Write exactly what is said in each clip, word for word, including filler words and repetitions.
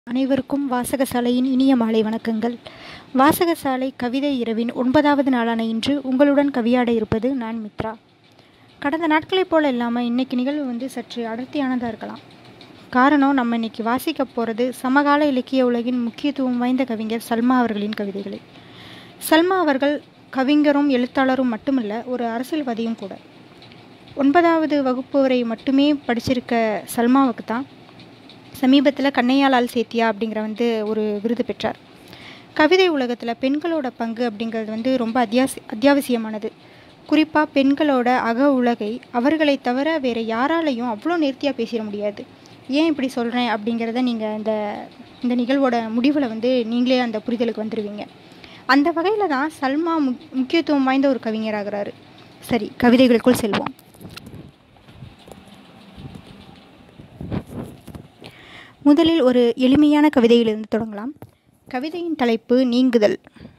அனைவருக்கும் வாசகசாலையின் இனிய மாலை வணக்கங்கள். வாசகசாலை கவிதை இரவின் ஒன்பதாவது நாளான இன்று உங்களுடன் கவியாட இருப்பது நான் மித்ரா. கடந்த நாட்களைப் போல் இல்லாமல் இன்றைக்கி நிகழ்வு வந்து சற்று அடர்த்தியானதாக இருக்கலாம். காரணம், நம்ம இன்றைக்கி வாசிக்க போகிறது சமகால இலக்கிய உலகின் முக்கியத்துவம் வாய்ந்த கவிஞர் சல்மா அவர்களின் கவிதைகளை. சல்மா அவர்கள் கவிஞரும் எழுத்தாளரும் மட்டுமல்ல, ஒரு அரசியல்வாதியும் கூட. ஒன்பதாவது வகுப்பு வரை மட்டுமே படிச்சிருக்க சல்மாவுக்கு தான் சமீபத்தில் கண்ணையாளால் சேத்தியா அப்படிங்கிற வந்து ஒரு விருது பெற்றார். கவிதை உலகத்தில் பெண்களோட பங்கு அப்படிங்கிறது வந்து ரொம்ப அத்தியாவசி அத்தியாவசியமானது. குறிப்பாக பெண்களோட அக உலகை அவர்களை தவிர வேறு யாராலையும் அவ்வளோ நேர்த்தியாக பேசிட முடியாது. ஏன் இப்படி சொல்கிறேன் அப்படிங்கிறத நீங்கள் இந்த இந்த நிகழ்வோட முடிவில் வந்து நீங்களே அந்த புரிதலுக்கு வந்துடுவீங்க. அந்த வகையில் தான் சல்மா முக் முக்கியத்துவம் வாய்ந்த ஒரு கவிஞராகிறாரு. சரி, கவிதைகளுக்குள் செல்வோம். முதலில் ஒரு எளிமையான கவிதையிலிருந்து தொடங்கலாம். கவிதையின் தலைப்பு நீங்குதல்.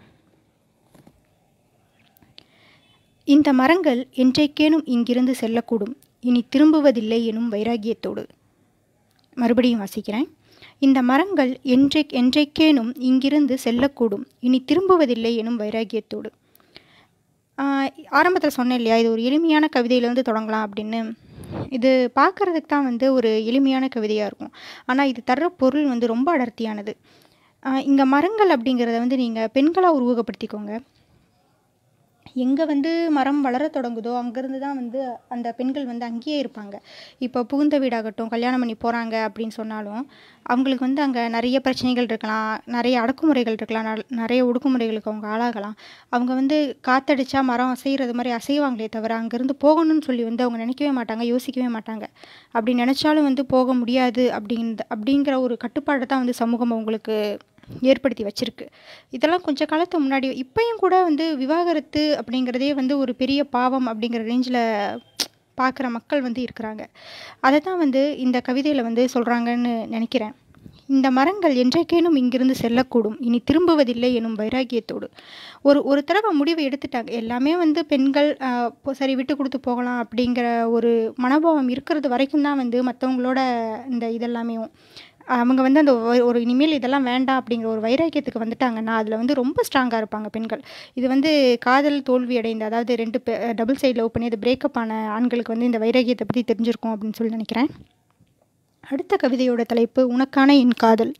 இந்த மரங்கள் என்றைக்கேனும் இங்கிருந்து செல்லக்கூடும், இனி திரும்புவதில்லை எனும் வைராகியத்தோடு. மறுபடியும் வாசிக்கிறேன். இந்த மரங்கள் என்றை என்றைக்கேனும் இங்கிருந்து செல்லக்கூடும், இனி திரும்புவதில்லை எனும் வைராகியத்தோடு. ஆரம்பத்தில் சொன்னேன் இல்லையா, இது ஒரு எளிமையான கவிதையிலேருந்து தொடங்கலாம் அப்படின்னு. இது பார்க்குறதுக்கு தான் வந்து ஒரு எளிமையான கவிதையாக இருக்கும். ஆனால் இது தர்ற பொருள் வந்து ரொம்ப அடர்த்தியானது. இங்கே மரங்கள் அப்படிங்கிறத வந்து நீங்கள் பெண்களாக உருவகப்படுத்திக்கோங்க. எங்கே வந்து மரம் வளர தொடங்குதோ அங்கேருந்து தான் வந்து அந்த பெண்கள் வந்து அங்கேயே இருப்பாங்க. இப்போ புகுந்த வீடாகட்டும், கல்யாணம் பண்ணி போகிறாங்க அப்படின்னு சொன்னாலும் அவங்களுக்கு வந்து அங்கே நிறைய பிரச்சனைகள் இருக்கலாம், நிறைய அடக்குமுறைகள் இருக்கலாம், நிறைய ஒடுக்குமுறைகளுக்கு அவங்க ஆளாகலாம். அவங்க வந்து காத்தடிச்சா மரம் அசைகிறது மாதிரி அசைவாங்களே தவிர அங்கேருந்து போகணும்னு சொல்லி வந்து அவங்க நினைக்கவே மாட்டாங்க, யோசிக்கவே மாட்டாங்க. அப்படி நினச்சாலும் வந்து போக முடியாது அப்படிங்கிற அப்படிங்கிற ஒரு கட்டுப்பாடை தான் வந்து சமூகம் அவங்களுக்கு ஏற்படுத்தி வச்சிருக்கு. இதெல்லாம் கொஞ்சம் காலத்துக்கு முன்னாடி, இப்பயும் கூட வந்து விவாகரத்து அப்படிங்கிறதே வந்து ஒரு பெரிய பாவம் அப்படிங்கிற ரேஞ்சில் பார்க்குற மக்கள் வந்து இருக்கிறாங்க. அதை தான் வந்து இந்த கவிதையில் வந்து சொல்கிறாங்கன்னு நினைக்கிறேன். இந்த மரங்கள் என்றைக்கேனும் இங்கிருந்து செல்லக்கூடும், இனி திரும்புவதில்லை எனும் வைராகியத்தோடு. ஒரு ஒரு தடவை முடிவை எடுத்துட்டாங்க. எல்லாமே வந்து பெண்கள் சரி விட்டு கொடுத்து போகலாம் அப்படிங்கிற ஒரு மனோபாவம் இருக்கிறது வரைக்கும் தான் வந்து மற்றவங்களோட இந்த இதெல்லாமே அவங்க வந்து அந்த ஒரு இனிமேல் இதெல்லாம் வேண்டாம் அப்படிங்கிற ஒரு வைராக்கியத்துக்கு வந்துட்டாங்கன்னா அதில் வந்து ரொம்ப ஸ்ட்ராங்காக இருப்பாங்க பெண்கள். இது வந்து காதல் தோல்வி அடைந்த, அதாவது ரெண்டு பே டபுள் சைடு லவ் பண்ணி அது பிரேக்கப் ஆன ஆண்களுக்கு வந்து இந்த வைராக்கியத்தை பற்றி தெரிஞ்சிருக்கும் அப்படின்னு சொல்லி நினைக்கிறேன். அடுத்த கவிதையோட தலைப்பு உனக்கான என் காதல்.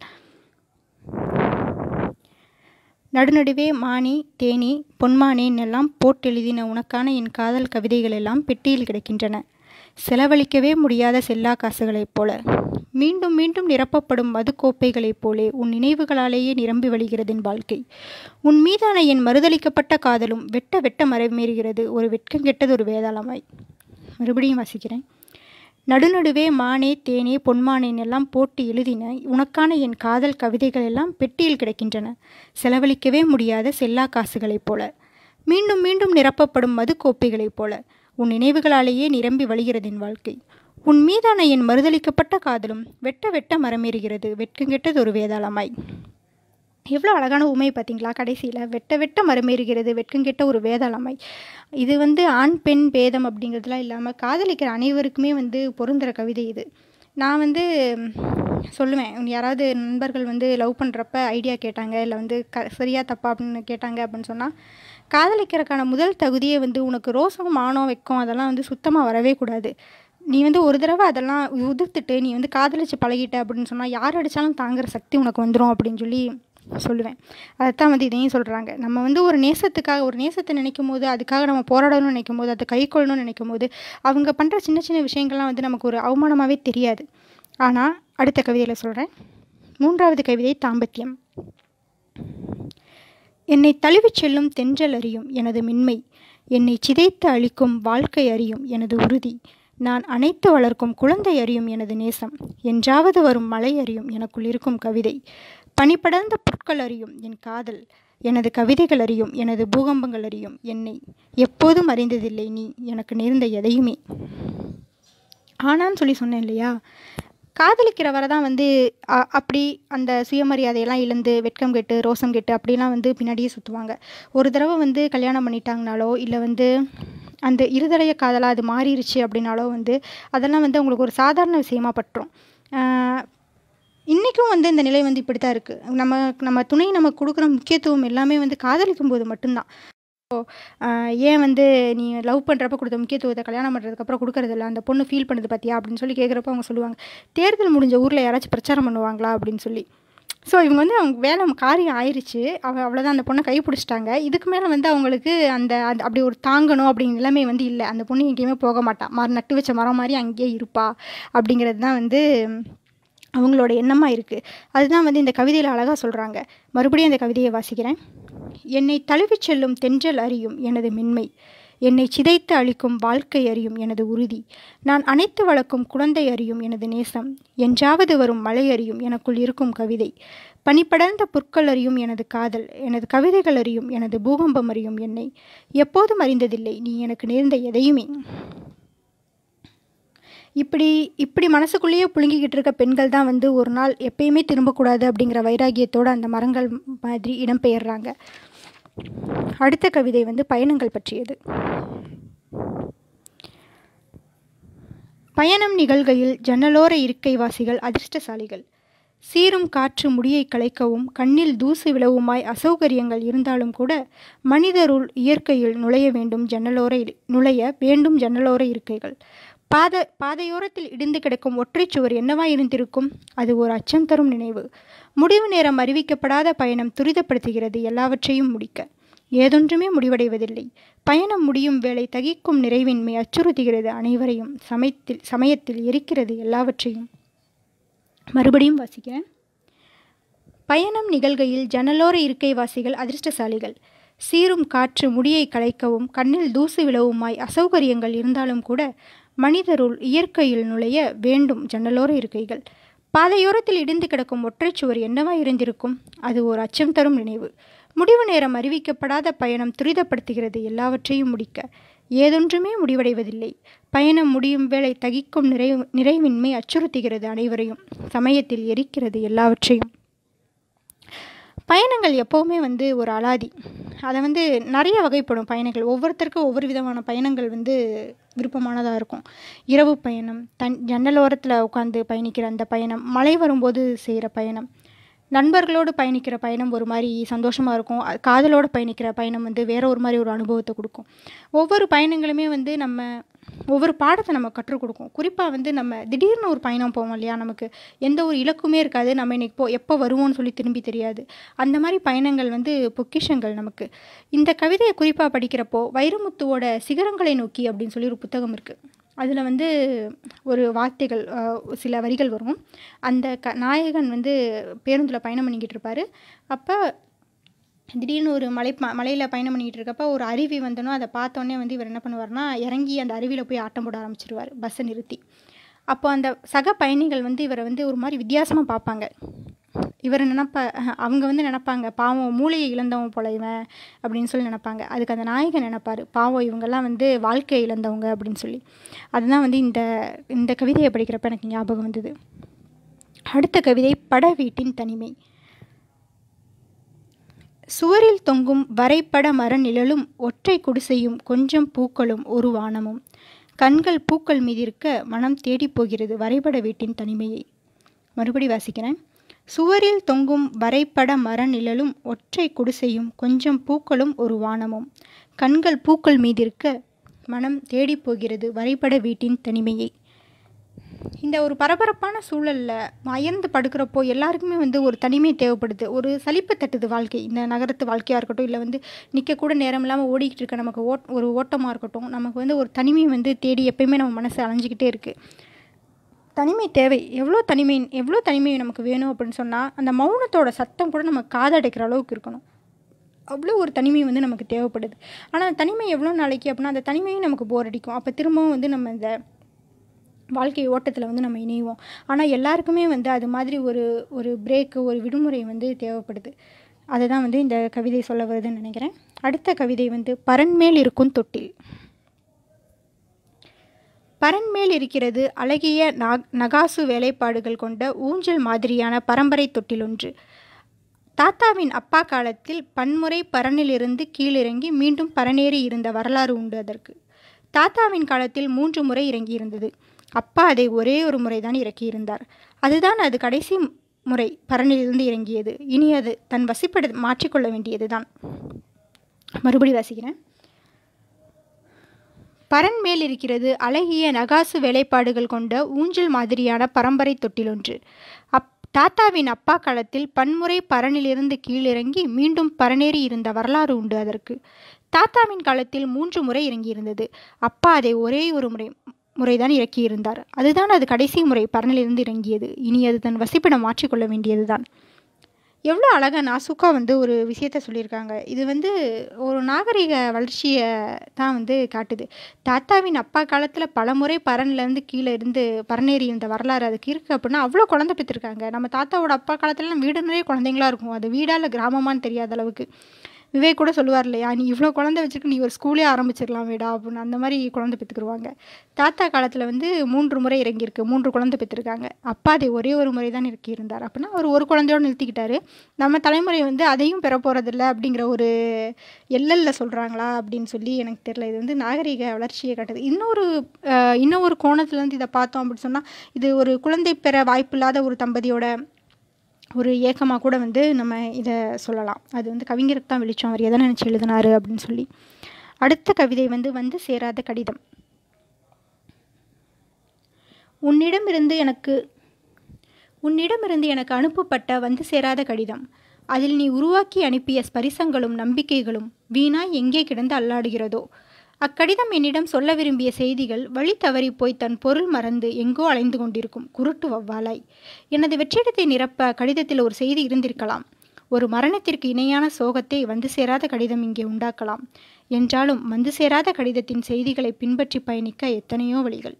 நடுநடுவே மானி தேனி பொன்மானேன் எல்லாம் போட்டெழுதின உனக்கான என் காதல் கவிதைகள் எல்லாம் பெட்டியில் கிடக்கின்றன. செலவழிக்கவே முடியாத செல்லா காசுகளைப் போல, மீண்டும் மீண்டும் நிரப்பப்படும் மது கோப்பைகளைப் போலே உன் நினைவுகளாலேயே நிரம்பி வழிகிறது என் வாழ்க்கை. உன் மீதான என் மறுதளிக்கப்பட்ட காதலும் வெட்ட வெட்ட மறைமேறுகிறது ஒரு வெட்கம் கெட்டது ஒரு வேதாளமாய். மறுபடியும் வாசிக்கிறேன். நடுநடுவே மானே தேனே பொன்மானேன் எல்லாம் போட்டு எழுதின உனக்கான என் காதல் கவிதைகள் எல்லாம் பெட்டியில் கிடக்கின்றன. செலவழிக்கவே முடியாத செல்லா காசுகளைப் போல, மீண்டும் மீண்டும் நிரப்பப்படும் மது கோப்பைகளைப் போல உன் நினைவுகளாலேயே நிரம்பி வழிகிறது என் வாழ்க்கை. உன் மீதான என் மறுதளிக்கப்பட்ட காதலும் வெட்ட வெட்ட மரமேறுகிறது வெட்கங்கெட்டது ஒரு வேதாளமாய். எவ்வளோ அழகான உண்மை பார்த்தீங்களா? கடைசியில் வெட்ட வெட்ட மரமேறுகிறது வெட்கங்கெட்ட ஒரு வேதாளமாய். இது வந்து ஆண் பெண் பேதம் அப்படிங்கிறதுலாம் இல்லாமல் காதலிக்கிற அனைவருக்குமே வந்து பொருந்துகிற கவிதை இது. நான் வந்து சொல்லுவேன், யாராவது நண்பர்கள் வந்து லவ் பண்ணுறப்ப ஐடியா கேட்டாங்க, இல்லை வந்து க சரியா தப்பா அப்படின்னு கேட்டாங்க அப்படின்னு சொன்னால், காதலிக்கிறதுக்கான முதல் தகுதியே வந்து உனக்கு ரோசம் மானம் வைக்கும் அதெல்லாம் வந்து சுத்தமாக வரவே கூடாது. நீ வந்து ஒரு தடவை அதெல்லாம் உதிர்த்துட்டு நீ வந்து காதலிச்சு பழகிட்ட அப்படின்னு சொன்னால் யார் அடித்தாலும் தாங்குகிற சக்தி உனக்கு வந்துடும் அப்படின்னு சொல்லி சொல்லுவேன். அதைத்தான் வந்து இதையும் சொல்கிறாங்க. நம்ம வந்து ஒரு நேசத்துக்காக ஒரு நேசத்தை நினைக்கும் போது, அதுக்காக நம்ம போராடணும்னு நினைக்கும் போது, அதை கை கொள்ளணும்னு நினைக்கும் போது அவங்க பண்ணுற சின்ன சின்ன விஷயங்கள்லாம் வந்து நமக்கு ஒரு அவமானமாகவே தெரியாது. ஆனால் அடுத்த கவிதையில் சொல்கிறேன். மூன்றாவது கவிதை தாம்பத்தியம். என்னை தழுவிச் செல்லும் தென்றல் அறியும் எனது மென்மை, என்னை சிதைத்து அளிக்கும் வாழ்க்கை அறியும் எனது உறுதி, நான் அணைத்து வளர்க்கும் குழந்தை அறியும் எனது நேசம், என்றாவது வரும் மழை அறியும் எனக்குள் இருக்கும் கவிதை, பனிப்படர்ந்த புற்கள் அறியும் என் காதல், எனது கவிதைகள் அறியும் எனது பூகம்பங்கள் அறியும் என்னை, எப்போதும் அறிந்ததில்லை நீ எனக்கு நேர்ந்த எதையுமே. ஆனான்னு சொல்லி சொன்னேன் இல்லையா, காதலிக்கிறவரை தான் வந்து அப்படி அந்த சுயமரியாதையெல்லாம் இழந்து வெட்கம் கெட்டு ரோசம் கெட்டு அப்படிலாம் வந்து பின்னாடியே சுற்றுவாங்க. ஒரு தடவை வந்து கல்யாணம் பண்ணிட்டாங்கனாலோ, இல்லை வந்து அந்த இருதலைய காதலாக அது மாறிடுச்சு அப்படின்னாலோ வந்து அதெல்லாம் வந்து அவங்களுக்கு ஒரு சாதாரண விஷயமா பட்டுரும். இன்றைக்கும் வந்து இந்த நிலை வந்து இப்படி தான் இருக்குது. நம்ம நம்ம துணை நமக்கு கொடுக்குற முக்கியத்துவம் எல்லாமே வந்து காதலிக்கும் போது மட்டும்தான். ஏன் வந்து நீ லவ் பண்ணுறப்ப கொடுத்த முக்கியத்துவத்தை கல்யாணம் பண்ணுறதுக்கப்புறம் கொடுக்குறதில்ல, அந்த பொண்ணு ஃபீல் பண்ணுது பார்த்தியா அப்படின்னு சொல்லி கேட்குறப்ப அவங்க சொல்லுவாங்க, தேர்தல் முடிஞ்ச ஊரில் யாராச்சும் பிரச்சாரம் பண்ணுவாங்களா அப்படின்னு சொல்லி. ஸோ இவங்க வந்து அவங்க வேலை காரியம் ஆயிடுச்சு, அவ அவ்வளோதான், அந்த பொண்ணை கை பிடிச்சிட்டாங்க. இதுக்கு மேலே வந்து அவங்களுக்கு அந்த அந்த அப்படி ஒரு தாங்கணும் அப்படிங்கிற நிலைமை வந்து இல்லை. அந்த பொண்ணு எங்கேயுமே போக மாட்டாள், மர நட்டு வச்ச மரம் மாதிரி அங்கேயே இருப்பா அப்படிங்கிறது தான் வந்து அவங்களோட எண்ணமாக இருக்குது. அதுதான் வந்து இந்த கவிதையில் அழகாக சொல்கிறாங்க. மறுபடியும் அந்த கவிதையை வாசிக்கிறேன். என்னை தழுவிச் செல்லும் தென்றல் அறியும் எனது மென்மை, என்னை சிதைத்து அளிக்கும் வாழ்க்கை அறியும் எனது உறுதி, நான் அனைத்து வளர்க்கும் குழந்தை அறியும் எனது நேசம், என்றாவது வரும் மழை அறியும் எனக்குள் இருக்கும் கவிதை, பனிப்படர்ந்த புற்கள் அறியும் எனது காதல், எனது கவிதைகள் அறியும் எனது பூகம்பம் அறியும் என்னை, எப்போதும் அறிந்ததில்லை நீ எனக்கு நேர்ந்த எதையுமே. இப்படி இப்படி மனசுக்குள்ளேயே புழுங்கிக்கிட்டு இருக்க பெண்கள் தான் வந்து ஒரு நாள் எப்பயுமே திரும்பக்கூடாது அப்படிங்கிற வைராகியத்தோடு அந்த மரங்கள் மாதிரி இடம்பெயர்றாங்க. அடுத்த கவிதை வந்து பயணங்கள் பற்றியது. பயணம் நிகழ்கையில் ஜன்னலோர இருக்கை வாசிகள் அதிர்ஷ்டசாலிகள். சீரும் காற்று முடியை கலைக்கவும் கண்ணில் தூசு விழவுமாய் அசௌகரியங்கள் இருந்தாலும் கூட மனிதருள் இயற்கையில் நுழைய வேண்டும் ஜன்னலோர நுழைய வேண்டும் ஜன்னலோர இருக்கைகள். பாத பாதையோரத்தில் இடிந்து கிடக்கும் ஒற்றைச் சுவர் என்னவாய் இருந்திருக்கும்? அது ஒரு அச்சம் தரும் நினைவு. முடிவு நேரம் அறிவிக்கப்படாத பயணம் துரிதப்படுத்துகிறது எல்லாவற்றையும் முடிக்க. ஏதொன்றுமே முடிவடைவதில்லை. பயணம் முடியும் வேளை தகிக்கும் நிறைவின்மை அச்சுறுத்துகிறது அனைவரையும். சமயத்தில் சமயத்தில் எரிக்கிறது எல்லாவற்றையும். மறுபடியும் வாசிக்கிறேன். பயணம் நிகழ்கையில் ஜன்னலோர இருக்கை வாசிகள் அதிர்ஷ்டசாலிகள். சீரும் காற்று முடியை கலைக்கவும் கண்ணில் தூசு விழவுமாய் அசௌகரியங்கள் இருந்தாலும் கூட மனிதருள் இயற்கையில் நுழைய வேண்டும் ஜன்னலோர இருக்கைகள். பாதையோரத்தில் இடிந்து கிடக்கும் ஒற்றைச் சுவர் என்னவா இருந்திருக்கும்? அது ஒரு அச்சம் தரும் நினைவு. முடிவு நேரம் அறிவிக்கப்படாத பயணம் துரிதப்படுத்துகிறது எல்லாவற்றையும் முடிக்க. ஏதொன்றுமே முடிவடைவதில்லை. பயணம் முடியும் வேளை தகிக்கும் நிறைவு நிறைவின்மை அச்சுறுத்துகிறது அனைவரையும். சமயத்தில் எரிக்கிறது எல்லாவற்றையும். பயணங்கள் எப்போவுமே வந்து ஒரு அலாதி. அதை வந்து நிறைய வகைப்படும் பயணங்கள். ஒவ்வொருத்தருக்கும் ஒவ்வொரு விதமான பயணங்கள் வந்து விருப்பமானதாக இருக்கும். இரவு பயணம், தன் ஜன்னலோரத்தில் உட்காந்து பயணிக்கிற அந்த பயணம், மழை வரும்போது செய்கிற பயணம், நண்பர்களோடு பயணிக்கிற பயணம் ஒரு மாதிரி சந்தோஷமாக இருக்கும். காதலோடு பயணிக்கிற பயணம் வந்து வேற ஒரு மாதிரி ஒரு அனுபவத்தை கொடுக்கும். ஒவ்வொரு பயணங்களுமே வந்து நம்ம ஒவ்வொரு பாடத்தை நம்ம கற்றுக் கொடுக்கும். குறிப்பாக வந்து நம்ம திடீர்னு ஒரு பயணம் போவோம் இல்லையா, நமக்கு எந்த ஒரு இலக்குமே இருக்காது, நம்ம இன்னைக்கு போ எப்போ வருவோம்னு சொல்லி திரும்பி தெரியாது. அந்த மாதிரி பயணங்கள் வந்து பொக்கிஷங்கள் நமக்கு. இந்த கவிதையை குறிப்பாக படிக்கிறப்போ வைரமுத்துவோட சிகரங்களை நோக்கி அப்படின்னு சொல்லி ஒரு புத்தகம் இருக்குது. அதில் வந்து ஒரு வார்த்தைகள், சில வரிகள் வரும். அந்த க நாயகன் வந்து பேருந்தில் பயணம் பண்ணிக்கிட்டு இருப்பார். அப்போ திடீர்னு ஒரு மலை மலையில் பயணம் பண்ணிக்கிட்டு இருக்கப்போ ஒரு அருவி வந்தனோ அதை பார்த்தோன்னே வந்து இவர் என்ன பண்ணுவார்னா இறங்கி அந்த அருவியில் போய் ஆட்டம் போட ஆரம்பிச்சிருவார் பஸ்ஸை நிறுத்தி. அப்போ அந்த சக பயணிகள் வந்து இவரை வந்து ஒரு மாதிரி வித்தியாசமாக பார்ப்பாங்க. இவர் நினப்ப அவங்க வந்து நினப்பாங்க, பாவம் மூளையை இழந்தவன் போல இவன் அப்படின்னு சொல்லி நினப்பாங்க. அதுக்கு அந்த நாயகன் நினைப்பார், பாவம் இவங்கெல்லாம் வந்து வாழ்க்கையை இழந்தவங்க அப்படின்னு சொல்லி. அதுதான் வந்து இந்த இந்த கவிதையை படிக்கிறப்ப எனக்கு ஞாபகம் வந்தது. அடுத்த கவிதை பட வீட்டின் தனிமை. சுவரில் தொங்கும் வரைபட மர நிழலும் ஒற்றை குடிசையும் கொஞ்சம் பூக்களும் ஒரு வானமும். கண்கள் பூக்கள் மீதிருக்க மனம் தேடி போகிறது வரைபட வீட்டின் தனிமையை. மறுபடி வாசிக்கிறேன். சுவரில் தொங்கும் வரைபட மர நிழலும் ஒற்றை குடிசையும் கொஞ்சம் பூக்களும் ஒரு வானமும். கண்கள் பூக்கள் மீதிருக்க மனம் தேடி போகிறது வரைபட வீட்டின் தனிமையை. இந்த ஒரு பரபரப்பான சூழலில் அயர்ந்து படுக்கிறப்போ எல்லாருக்குமே வந்து ஒரு தனிமை தேவைப்படுது. ஒரு சலிப்பு தட்டுது வாழ்க்கை. இந்த நகரத்து வாழ்க்கையாக இருக்கட்டும், இல்லை வந்து நிற்கக்கூட நேரம் இல்லாமல் ஓடிக்கிட்டு இருக்க நமக்கு ஓட் ஒரு ஓட்டமாக இருக்கட்டும், நமக்கு வந்து ஒரு தனிமை வந்து தேடி எப்பயுமே நம்ம மனசு அலைஞ்சிக்கிட்டே இருக்குது. தனிமை தேவை. எவ்வளோ தனிமை எவ்வளோ தனிமை நமக்கு வேணும் அப்படின்னு சொன்னால் அந்த மௌனத்தோட சத்தம் கூட நம்ம காதடைக்கிற அளவுக்கு இருக்கணும். அவ்வளோ ஒரு தனிமை வந்து நமக்கு தேவைப்படுது. ஆனால் அந்த தனிமை எவ்வளோ நாளைக்கு அப்படின்னா அந்த தனிமையும் நமக்கு போர் அடிக்கும். அப்போ திரும்பவும் வந்து நம்ம இந்த வாழ்க்கை ஓட்டத்தில் வந்து நம்ம இணைவோம். ஆனால் எல்லாருக்குமே வந்து அது மாதிரி ஒரு ஒரு பிரேக்கு, ஒரு விடுமுறை வந்து தேவைப்படுது. அதை தான் வந்து இந்த கவிதை சொல்ல வருதுன்னு நினைக்கிறேன். அடுத்த கவிதை வந்து பரன்மேல் இருக்கும் தொட்டில். பரன்மேல் இருக்கிறது அழகிய நாக் நகாசு வேலைப்பாடுகள் கொண்ட ஊஞ்சல் மாதிரியான பரம்பரை தொட்டில் ஒன்று. தாத்தாவின் அப்பா காலத்தில் பன்முறை பரனிலிருந்து கீழிறங்கி மீண்டும் பரனேறி இருந்த வரலாறு உண்டு அதற்கு. தாத்தாவின் காலத்தில் மூன்று முறை இறங்கியிருந்தது. அப்பா அதை ஒரே ஒரு முறைதான் இறக்கியிருந்தார். அதுதான் அது கடைசி முறை பரனிலிருந்து இறங்கியது. இனி அது தன் வசிப்பட மாற்றிக்கொள்ள வேண்டியது தான். மறுபடி வாசிக்கிறேன். பரன் மேல் இருக்கிறது அழகிய நகாசு வேலைப்பாடுகள் கொண்ட ஊஞ்சல் மாதிரியான பரம்பரை தொட்டிலொன்று. அப் தாத்தாவின் அப்பா காலத்தில் பன்முறை பரனிலிருந்து கீழிறங்கி மீண்டும் பரனேறி இருந்த வரலாறு உண்டு அதற்கு. தாத்தாவின் காலத்தில் மூன்று முறை இறங்கியிருந்தது. அப்பா அதை ஒரே ஒரு முறை முறைதான் இறக்கியிருந்தார். அதுதான் அது கடைசி முறை பரனிலிருந்து இறங்கியது. இனி அது தன் வசிப்பிடம் மாற்றிக்கொள்ள வேண்டியது தான். எவ்வளோ அழகாக நாசுக்கா வந்து ஒரு விஷயத்த சொல்லியிருக்காங்க. இது வந்து ஒரு நாகரிக வளர்ச்சியை தான் வந்து காட்டுது. தாத்தாவின் அப்பா காலத்தில் பல முறை பரன்லேருந்து கீழே இருந்து பரனேறி இருந்த வரலாறு அதுக்கு இருக்குது அப்படின்னா அவ்வளோ குழந்தை பெற்றிருக்காங்க. நம்ம தாத்தாவோட அப்பா காலத்துலலாம் வீடு நிறைய குழந்தைங்களா இருக்கும். அது வீடா இல்லை கிராமமானு தெரியாத அளவுக்கு. விவேக் கூட சொல்லுவார் இல்லையா, நீ இவ்வளோ குழந்தை வச்சுருக்கு, நீ ஒரு ஸ்கூலே ஆரம்பிச்சிடலாம் வேடா அப்படின்னு. அந்த மாதிரி குழந்தை பெற்றுக்குருவாங்க. தாத்தா காலத்தில் வந்து மூன்று முறை இறங்கியிருக்கு, மூன்று குழந்தை பெற்றிருக்காங்க. அப்பா அதை ஒரே ஒரு முறை தான் இறக்கியிருந்தார் அப்படின்னா அவர் ஒரு குழந்தையோடு நிறுத்திக்கிட்டாரு. நம்ம தலைமுறை வந்து அதையும் பெற போகிறதில்ல அப்படிங்கிற ஒரு எல்எல்ல சொல்கிறாங்களா அப்படின்னு சொல்லி எனக்கு தெரியல. இது வந்து நாகரிக வளர்ச்சியை காட்டுது. இன்னொரு இன்னொரு கோணத்துலேருந்து இதை பார்த்தோம் அப்படின்னு சொன்னால் இது ஒரு குழந்தை பெற வாய்ப்பில்லாத ஒரு தம்பதியோட ஒரு ஏக்கமாக கூட வந்து நம்ம இதை சொல்லலாம். அது வந்து கவிஞருக்கு தான் வெளிச்சம், அவர் எதை நினச்சி எழுதினாரு அப்படின்னு சொல்லி. அடுத்த கவிதை வந்து வந்து சேராத கடிதம். உன்னிடமிருந்து எனக்கு உன்னிடமிருந்து எனக்கு அனுப்பப்பட்ட வந்து சேராத கடிதம். அதில் நீ உருவாக்கி அனுப்பிய ஸ்பரிசங்களும் நம்பிக்கைகளும் வீணாய் எங்கே கிடந்து அல்லாடுகிறதோ. அக்கடிதம் என்னிடம் சொல்ல விரும்பிய செய்திகள் வழி தவறி போய் தன் பொருள் மறந்து எங்கோ அலைந்து கொண்டிருக்கும் குருட்டு வவ்வாலாய். எனது வெற்றிடத்தை நிரப்ப கடிதத்தில் ஒரு செய்தி இருந்திருக்கலாம். ஒரு மரணத்திற்கு இணையான சோகத்தை வந்து சேராத கடிதம் இங்கே உண்டாக்கலாம். என்றாலும் வந்து சேராத கடிதத்தின் செய்திகளை பின்பற்றி பயணிக்க எத்தனையோ வழிகள்.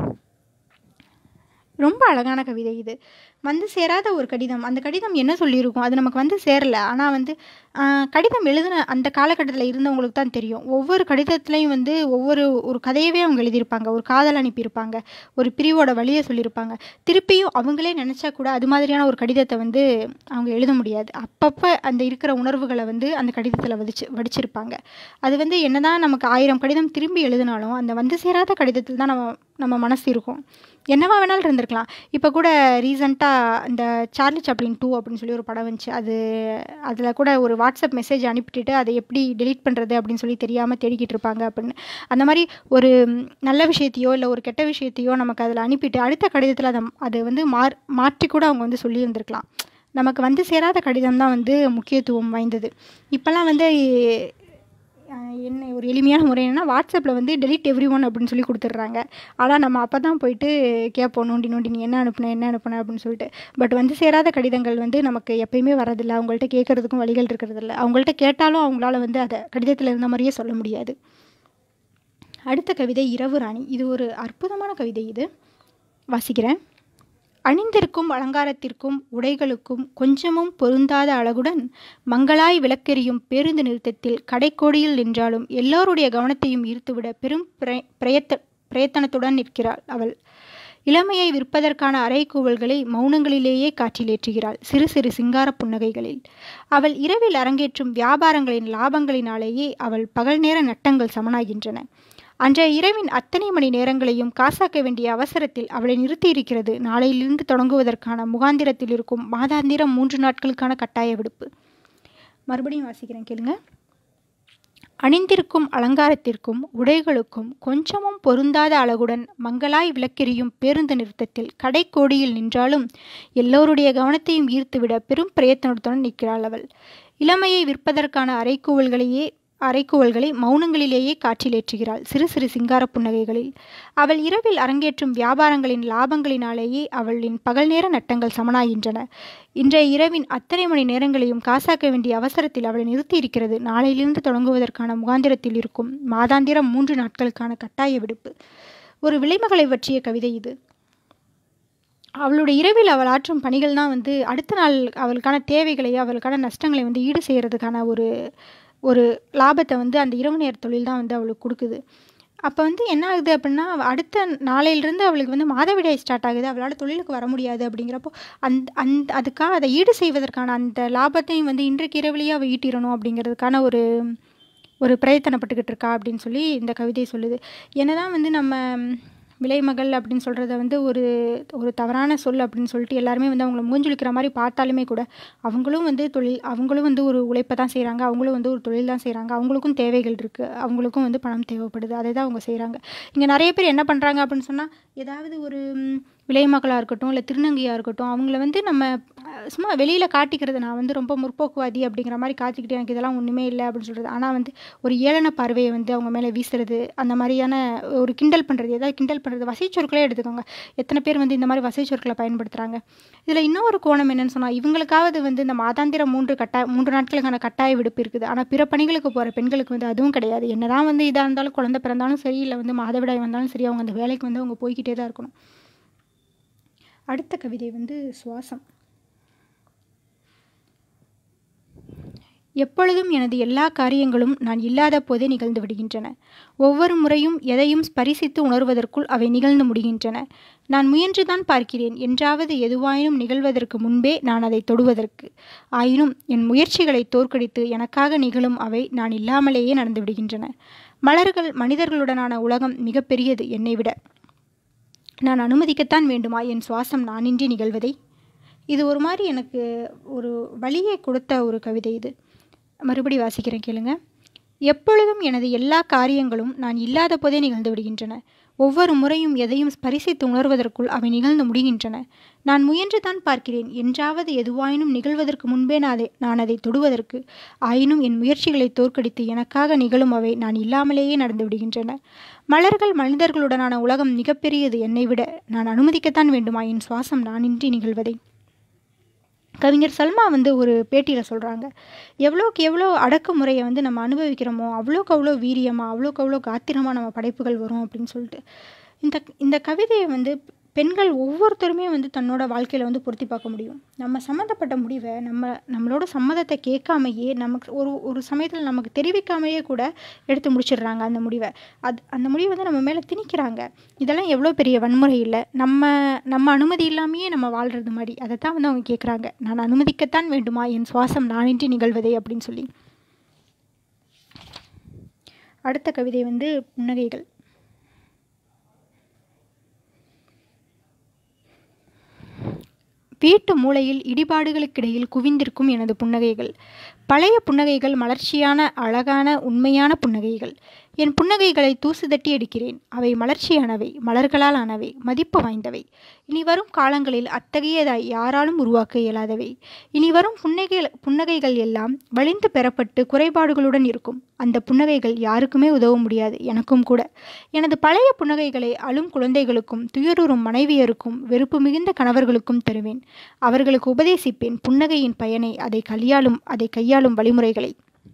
ரொம்ப அழகான கவிதை இது. வந்து சேராத ஒரு கடிதம். அந்த கடிதம் என்ன சொல்லியிருக்கும், அது நமக்கு வந்து சேரலை. ஆனால் வந்து கடிதம் எழுதின அந்த காலகட்டத்தில் இருந்தவங்களுக்கு தான் தெரியும். ஒவ்வொரு கடிதத்துலேயும் வந்து ஒவ்வொரு ஒரு கதையவே அவங்க எழுதியிருப்பாங்க. ஒரு காதல் அனுப்பியிருப்பாங்க, ஒரு பிரிவோட வழியை சொல்லியிருப்பாங்க. திருப்பியும் அவங்களே நினச்சா கூட அது மாதிரியான ஒரு கடிதத்தை வந்து அவங்க எழுத முடியாது. அப்பப்போ அந்த இருக்கிற உணர்வுகளை வந்து அந்த கடிதத்தில் வடிச்சு வடிச்சிருப்பாங்க. அது வந்து என்னதான் நமக்கு ஆயிரம் கடிதம் திரும்பி எழுதினாலும் அந்த வந்து சேராத கடிதத்தில் தான் நம்ம நம்ம மனசு இருக்கும். என்னவா வேணாலும் இருந்திருக்கலாம். இப்போ கூட ரீசெண்டாக இந்த சார்லி சாப்ளின் டூ அப்படின்னு சொல்லி ஒரு படம் வந்துச்சு. அது அதில் கூட ஒரு வாட்ஸ்அப் மெசேஜ் அனுப்பிட்டு அதை எப்படி டெலீட் பண்ணுறது அப்படின்னு சொல்லி தெரியாமல் தேடிக்கிட்டு இருப்பாங்க அப்படின்னு. அந்த மாதிரி ஒரு நல்ல விஷயத்தையோ இல்லை ஒரு கெட்ட விஷயத்தையோ நமக்கு அதில் அனுப்பிட்டு அடுத்த கடிதத்தில் அதை அது வந்து மாற் மாற்றி கூட அவங்க வந்து சொல்லியிருந்திருக்கலாம். நமக்கு வந்து சேராத கடிதம் தான் வந்து முக்கியத்துவம் வாய்ந்தது. இப்போல்லாம் வந்து என்ன ஒரு எளிமையான முறை என்னென்னா வாட்ஸ்அப்பில் வந்து டெலிட் எவ்ரி ஒன் அப்படின்னு சொல்லி கொடுத்துட்றாங்க. ஆனால் நம்ம அப்போ தான் போயிட்டு கேட்போம், நோண்டி நோண்டி நீ என்ன அனுப்புன என்ன அனுப்புன அப்படின்னு சொல்லிட்டு. பட் வந்து சேராத கடிதங்கள் வந்து நமக்கு எப்பயுமே வரதில்லை. அவங்கள்ட்ட கேட்குறதுக்கும் வழிகள் இருக்கிறதில்ல. அவங்கள்ட்ட கேட்டாலும் அவங்களால வந்து அதை கடிதத்தில் இருந்த மாதிரியே சொல்ல முடியாது. அடுத்த கவிதை இரவு ராணி. இது ஒரு அற்புதமான கவிதை. இது வாசிக்கிறேன். அணிந்திருக்கும் அலங்காரத்திற்கும் உடைகளுக்கும் கொஞ்சமும் பொருந்தாத அழகுடன் மங்களாய் விளக்கெரியும் பேருந்து நிறுத்தத்தில் கடைக்கோடியில் நின்றாலும் எல்லோருடைய கவனத்தையும் ஈர்த்துவிட பெரும் பிரயத்த பிரயத்தனத்துடன் நிற்கிறாள் அவள். இளமையை விற்பதற்கான அறைகூவல்களை மௌனங்களிலேயே காற்றிலேற்றுகிறாள், சிறு சிறு சிங்கார புன்னகைகளில். அவள் இரவில் அரங்கேற்றும் வியாபாரங்களின் லாபங்களினாலேயே அவள் பகல் நேர நட்டங்கள் சமனாகின்றன. அன்றைய இரவின் அத்தனை மணி நேரங்களையும் காசாக்க வேண்டிய அவசரத்தில் அவளை நிறுத்தியிருக்கிறது நாளையிலிருந்து தொடங்குவதற்கான முகாந்திரத்தில் இருக்கும் மாதாந்திரம் மூன்று நாட்களுக்கான கட்டாய விடுப்பு. மறுபடியும் வாசிக்கிறேன், கேளுங்க. அணிந்திருக்கும் அலங்காரத்திற்கும் உடைகளுக்கும் கொஞ்சமும் பொருந்தாத அழகுடன் மங்களாய் விளக்கெரியும் பேருந்து நிறுத்தத்தில் கடைக்கோடியில் நின்றாலும் எல்லோருடைய கவனத்தையும் ஈர்த்துவிட பெரும் பிரயத்தனத்துடன் நிற்கிறாள் அவள். இளமையை விற்பதற்கான அறைகூவல்களையே அறைகூவல்களை மௌனங்களிலேயே காற்றிலேற்றுகிறாள், சிறு சிறு சிங்கார புன்னகைகளில். அவள் இரவில் அரங்கேற்றும் வியாபாரங்களின் லாபங்களினாலேயே அவளின் பகல் நேர நட்டங்கள் சமனாகின்றன. இன்றைய இரவின் அத்தனை மணி நேரங்களையும் காசாக்க வேண்டிய அவசரத்தில் அவளை நிறுத்தியிருக்கிறது நாளையிலிருந்து தொடங்குவதற்கான முகாந்திரத்தில் இருக்கும் மாதாந்திரம் மூன்று நாட்களுக்கான கட்டாய விடுப்பு. ஒரு விலைமகளை பற்றிய கவிதை இது. அவளுடைய இரவில் அவள் ஆற்றும் பணிகள் தான் வந்து அடுத்த நாள் அவளுக்கான தேவைகளை அவளுக்கான நஷ்டங்களை வந்து ஈடு செய்கிறதுக்கான ஒரு ஒரு லாபத்தை வந்து அந்த இரவு நேர தொழில் தான் வந்து அவளுக்கு கொடுக்குது. அப்போ வந்து என்ன ஆகுது அப்படின்னா அடுத்த நாளையிலிருந்து அவளுக்கு வந்து மாதவிடாய் ஸ்டார்ட் ஆகுது. அவளால் தொழிலுக்கு வர முடியாது. அப்படிங்கிறப்போ அந்த அந்த அதுக்காக அதை ஈடு செய்வதற்கான அந்த லாபத்தையும் வந்து இன்றைக்கு இரவிலேயே அவள் ஈட்டிடணும் அப்படிங்கிறதுக்கான ஒரு ஒரு பிரயத்தனப்பட்டுக்கிட்டு இருக்கா அப்படின்னு சொல்லி இந்த கவிதை சொல்லுது. என்னதான் வந்து நம்ம விலைமகள் அப்படின்னு சொல்கிறத வந்து ஒரு ஒரு தவறான சொல் அப்படின்னு சொல்லிட்டு எல்லாருமே வந்து அவங்கள மூஞ்சுளிக்கிற மாதிரி பார்த்தாலுமே கூட அவங்களும் வந்து தொழில் அவங்களும் வந்து ஒரு உழைப்பை தான் செய்கிறாங்க, அவங்களும் வந்து ஒரு தொழில் தான் செய்கிறாங்க, அவங்களுக்கும் தேவைகள் இருக்குது, அவங்களுக்கும் வந்து பணம் தேவைப்படுது, அதை தான் அவங்க செய்கிறாங்க. இங்கே நிறைய பேர் என்ன பண்ணுறாங்க அப்படின்னு சொன்னால் ஏதாவது ஒரு விலைமகளாக இருக்கட்டும் இல்லை திருநங்கையாக இருக்கட்டும் அவங்கள வந்து நம்ம சும்மா வெளியில் காட்டிக்கிறது, நான் வந்து ரொம்ப முற்போக்குவாதி அப்படிங்கிற மாதிரி காட்டிக்கிட்டு எனக்கு இதெல்லாம் ஒன்றுமே இல்லை அப்படின்னு சொல்கிறது. ஆனால் வந்து ஒரு ஏளன பார்வையை வந்து அவங்க மேலே வீசுறது, அந்த மாதிரியான ஒரு கிண்டல் பண்ணுறது, ஏதாவது கிண்டல் பண்ணுறது, வசை சொற்களே எடுத்துக்கோங்க. எத்தனை பேர் வந்து இந்த மாதிரி வசை சொற்களை பயன்படுத்துகிறாங்க. இதில் இன்னொரு கோணம் என்னென்னு சொன்னால் இவங்களுக்காவது வந்து இந்த மாதாந்திர மூன்று கட்டாய மூன்று நாட்களுக்கான கட்டாய விடுப்பு இருக்குது. ஆனால் பிற பணிகளுக்கு போகிற பெண்களுக்கு வந்து அதுவும் கிடையாது. என்னதான் வந்து இதாக இருந்தாலும் குழந்தை பிறந்தாலும் சரி இல்லை வந்து மாதவிடாய் வந்தாலும் சரி அவங்க அந்த வேலைக்கு வந்து அவங்க போய்கிட்டே தான் இருக்கணும். அடுத்த கவிதை வந்து சுவாசம். எப்பொழுதும் எனது எல்லா காரியங்களும் நான் இல்லாத போதே நிகழ்ந்து விடுகின்றன. ஒவ்வொரு முறையும் எதையும் ஸ்பரிசித்து உணர்வதற்குள் அவை நிகழ்ந்து முடிகின்றன. நான் முயன்றுதான் பார்க்கிறேன், என்றாவது எதுவாயினும் நிகழ்வதற்கு முன்பே நான் அதை தொடுவதற்கு. ஆயினும் என் முயற்சிகளை தோற்கடித்து எனக்காக நிகழும் அவை நான் இல்லாமலேயே நடந்து விடுகின்றன. மலர்கள் மனிதர்களுடனான உலகம் மிகப்பெரியது என்னை விட. நான் அனுமதிக்கத்தான் வேண்டுமா என் சுவாசம் நானின்றி நிகழ்வதை? இது ஒரு மாதிரி எனக்கு ஒரு வழியை கொடுத்த ஒரு கவிதை இது. மறுபடி வாசிக்கிறேன், கேளுங்க. எப்பொழுதும் எனது எல்லா காரியங்களும் நான் இல்லாத போதே நிகழ்ந்து விடுகின்றன. ஒவ்வொரு முறையும் எதையும் ஸ்பரிசித்து உணர்வதற்குள் அவை நிகழ்ந்து முடிகின்றன. நான் முயன்று தான் பார்க்கிறேன், என்றாவது எதுவாயினும் நிகழ்வதற்கு முன்பே நான் அதை நான் அதை தொடுவதற்கு. ஆயினும் என் முயற்சிகளை தோற்கடித்து எனக்காக நிகழும் அவை நான் இல்லாமலேயே நடந்து விடுகின்றன. மலர்கள் மனிதர்களுடனான உலகம் மிகப்பெரியது என்னை விட. நான் அனுமதிக்கத்தான் வேண்டுமா என் சுவாசம் நானின்றி நிகழ்வதை? கவிஞர் சல்மா வந்து ஒரு பேட்டியில் சொல்கிறாங்க, எவ்வளோக்கு எவ்வளோ அடக்குமுறையை வந்து நம்ம அனுபவிக்கிறோமோ அவ்வளோக்கு அவ்வளோ வீரியமாக அவ்வளோக்கு அவ்வளோ காத்திரமாக நம்ம படைப்புகள் வரும் அப்படின்னு சொல்லிட்டு. இந்த இந்த கவிதையை வந்து பெண்கள் ஒவ்வொருத்தருமே வந்து தன்னோட வாழ்க்கையில் வந்து பொருத்தி பார்க்க முடியும். நம்ம சம்மந்தப்பட்ட முடிவை நம்ம நம்மளோட சம்மதத்தை கேட்காமையே நமக்கு ஒரு ஒரு சமயத்தில் நமக்கு தெரிவிக்காமையே கூட எடுத்து முடிச்சிடுறாங்க அந்த முடிவை. அது அந்த முடிவை வந்து நம்ம மேலே திணிக்கிறாங்க. இதெல்லாம் எவ்வளோ பெரிய வன்முறை இல்லை? நம்ம நம்ம அனுமதி இல்லாமையே நம்ம வாழ்கிறது மாதிரி. அதை தான் வந்து அவங்க கேட்குறாங்க, நான் அனுமதிக்கத்தான் வேண்டுமா என் சுவாசம் நானின்றி நிகழ்வதே அப்படின்னு சொல்லி. அடுத்த கவிதை வந்து புன்னகைகள். வீட்டு மூலையில் இடிபாடுகளுக்கிடையில் குவிந்திருக்கும் எனது புன்னகைகள். பழைய புன்னகைகள், மலர்ச்சியான அழகான உண்மையான புன்னகைகள். என் புன்னகைகளை தூசு தட்டி எடுக்கிறேன். அவை மலர்ச்சியானவை, மலர்களால் ஆனவை, மதிப்பு வாய்ந்தவை. இனி வரும் காலங்களில் அத்தகையதாய் யாராலும் உருவாக்க இயலாதவை. இனி வரும் புன்னகைகள் புன்னகைகள் எல்லாம் வலிந்து பெறப்பட்டு குறைபாடுகளுடன் இருக்கும். அந்த புன்னகைகள் யாருக்குமே உதவ முடியாது, எனக்கும் கூட. எனது பழைய புன்னகைகளை அழும் குழந்தைகளுக்கும் துயருறும் மனைவியருக்கும் வெறுப்பு மிகுந்த கணவர்களுக்கும் தருவேன். அவர்களுக்கு உபதேசிப்பேன் புன்னகையின் பயனை, அதை கையாளும் அதை கையாளும் வழிமுறைகளை.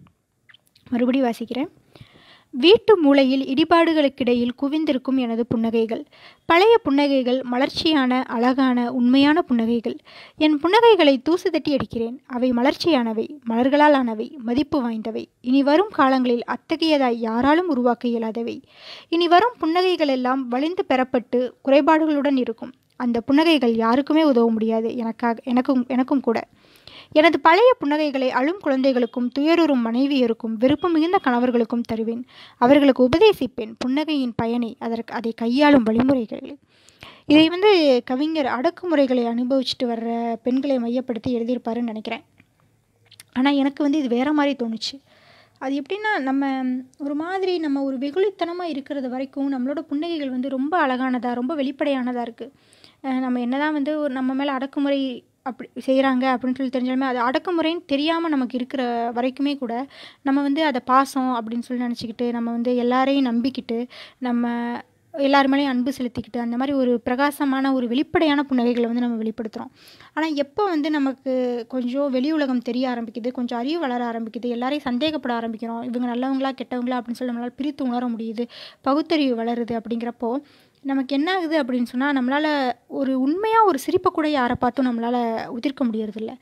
மறுபடி வாசிக்கிறேன். வீட்டு மூலையில் இடிபாடுகளுக்கிடையில் குவிந்திருக்கும் எனது புன்னகைகள். பழைய புன்னகைகள், மலர்ச்சியான அழகான உண்மையான புன்னகைகள். என் புன்னகைகளை தூசு தட்டி அடிக்கிறேன். அவை மலர்ச்சியானவை, மலர்களால் ஆனவை, மதிப்பு வாய்ந்தவை. இனி வரும் காலங்களில் அத்தகையதாய் யாராலும் உருவாக்க இயலாதவை. இனி வரும் புன்னகைகள் எல்லாம் வலிந்து பெறப்பட்டு குறைபாடுகளுடன் இருக்கும். அந்த புன்னகைகள் யாருக்குமே உதவ முடியாது, எனக்காக எனக்கும் எனக்கும் கூட. எனது பழைய புன்னகைகளை அழும் குழந்தைகளுக்கும் துயருறும் மனைவியருக்கும் வெறுப்பு மிகுந்த கணவர்களுக்கும் தருவேன். அவர்களுக்கு உபதேசிப்பேன் புன்னகையின் பயனை, அதற்கு அதை கையாளும் வழிமுறைகளை. இதை வந்து கவிஞர் அடக்குமுறைகளை அனுபவிச்சுட்டு வர்ற பெண்களை மையப்படுத்தி எழுதியிருப்பாருன்னு நினைக்கிறேன். ஆனால் எனக்கு வந்து இது வேறு மாதிரி தோணுச்சு. அது எப்படின்னா, நம்ம ஒரு மாதிரி நம்ம ஒரு வெகுளித்தனமாக இருக்கிறது வரைக்கும் நம்மளோட புன்னகைகள் வந்து ரொம்ப அழகானதாக ரொம்ப வெளிப்படையானதாக இருக்குது. நம்ம என்ன தான் வந்து ஒரு நம்ம மேலே அடக்குமுறை அப்படி செய்கிறாங்க அப்படின்னு சொல்லி தெரிஞ்சாலுமே அது அடக்குமுறைன்னு தெரியாமல் நமக்கு இருக்கிற வரைக்குமே கூட நம்ம வந்து அதை பாசம் அப்படின்னு சொல்லி நினச்சிக்கிட்டு நம்ம வந்து எல்லாரையும் நம்பிக்கிட்டு நம்ம எல்லாருமேலேயும் அன்பு செலுத்திக்கிட்டு அந்த மாதிரி ஒரு பிரகாசமான ஒரு வெளிப்படையான புன்னகைகளை வந்து நம்ம வெளிப்படுத்துகிறோம். ஆனால் எப்போ வந்து நமக்கு கொஞ்சம் வெளி உலகம் தெரிய ஆரம்பிக்குது, கொஞ்சம் அறிவு வளர ஆரம்பிக்குது, எல்லாரையும் சந்தேகப்பட ஆரம்பிக்கிறோம், இவங்க நல்லவங்களா கெட்டவங்களா அப்படின்னு சொல்லி நம்மளால் பிரித்து உணர முடியுது, பகுத்தறிவு வளருது. அப்படிங்கிறப்போ நமக்கு என்ன ஆகுது அப்படின்னு சொன்னால், நம்மளால் ஒரு உண்மையாக ஒரு சிரிப்பை கூட யாரை பார்த்தும் நம்மளால் உதிர்க்க முடியறதில்ல.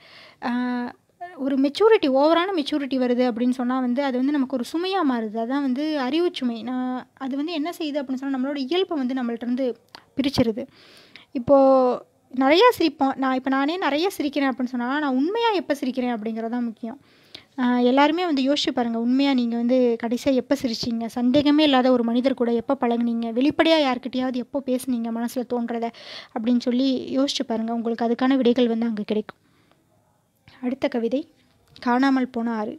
ஒரு மெச்சூரிட்டி ஓவரான மெச்சூரிட்டி வருது அப்படின்னு சொன்னால் வந்து அது வந்து நமக்கு ஒரு சுமையாக மாறுது. அதான் வந்து அறிவு சுமை. நான் அது வந்து என்ன செய்யுது அப்படின்னு சொன்னால் நம்மளோட இயல்பை வந்து நம்மள்ட்ட இருந்து பிரிச்சிருது. இப்போது நிறையா சிரிப்போம். நான் இப்போ நானே நிறைய சிரிக்கிறேன் அப்படின்னு சொன்னால் நான் உண்மையாக எப்போ சிரிக்கிறேன் அப்படிங்கிறது தான் முக்கியம். எல்லாருமே வந்து யோசிச்சு பாருங்கள், உண்மையாக நீங்கள் வந்து கடைசியாக எப்போ சிரிச்சிங்க, சந்தேகமே இல்லாத ஒரு மனிதர் கூட எப்போ பழகுனீங்க, வெளிப்படையாக யார்கிட்டையாவது எப்போ பேசுனீங்க மனசில் தோன்றதை அப்படின்னு சொல்லி யோசிச்சு பாருங்கள். உங்களுக்கு அதுக்கான விடைகள் வந்து அங்கே கிடைக்கும். அடுத்த கவிதை, காணாமல் போன ஆறு.